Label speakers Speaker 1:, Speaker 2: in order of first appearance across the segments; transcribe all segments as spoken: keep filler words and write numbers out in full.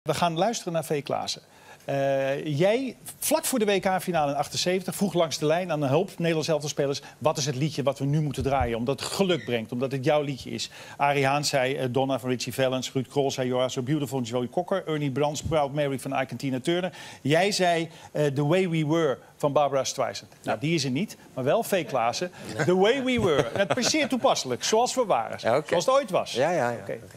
Speaker 1: We gaan luisteren naar V. Klaassen. Uh, jij, vlak voor de W K-finale in achtenzeventig, vroeg langs de lijn aan een hoop Nederlands elftalspelers: wat is het liedje wat we nu moeten draaien? Omdat het geluk brengt, omdat het jouw liedje is. Arie Haan zei uh, Donna van Richie Valens, Ruud Krol zei You Are So Beautiful van Joey Cocker, Ernie Brans, Proud Mary van Ike en Tina Turner. Jij zei uh, The Way We Were van Barbara Streisand. Nou, die is er niet, maar wel V. Klaassen. The Way We Were. En het is zeer toepasselijk, zoals we waren.
Speaker 2: Ja, okay.
Speaker 1: Zoals het ooit was.
Speaker 2: Ja, ja, ja.
Speaker 1: Okay.
Speaker 2: Okay.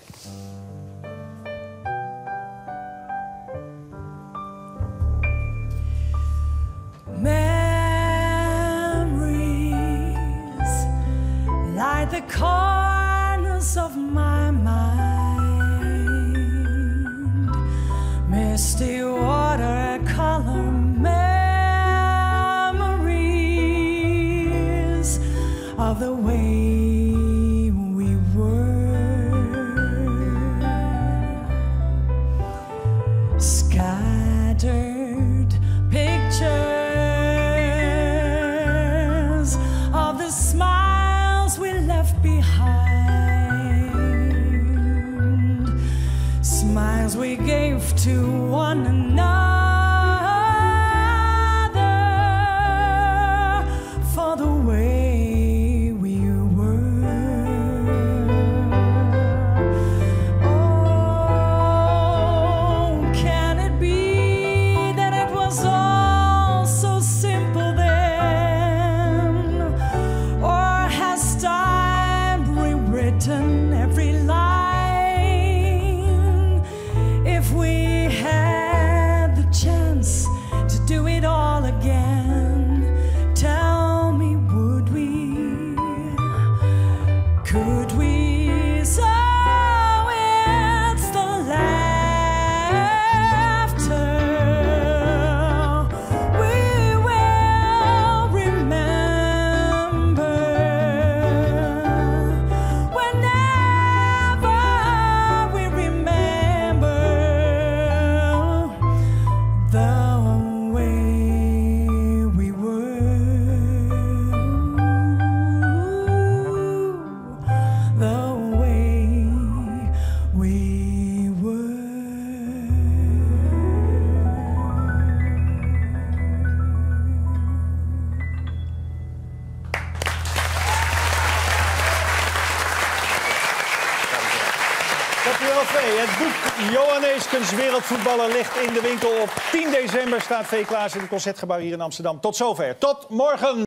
Speaker 3: Memories like the corners of my mind, misty watercolor memories of the way we were, scattered pictures of the smiles we left behind, smiles we gave to one another for the way we were. Oh, can it be that it was all so simple then? Or has time rewritten every line? If we had the chance to do it all again, tell me, would we? Could we? So it's the laughter we will remember whenever we remember the way we were, the way we were.
Speaker 1: Dankjewel, V. Het boek Johan Neeskens, wereldvoetballer, ligt in de winkel. Op tien december staat V. Klaassen in het Concertgebouw hier in Amsterdam. Tot zover. Tot morgen.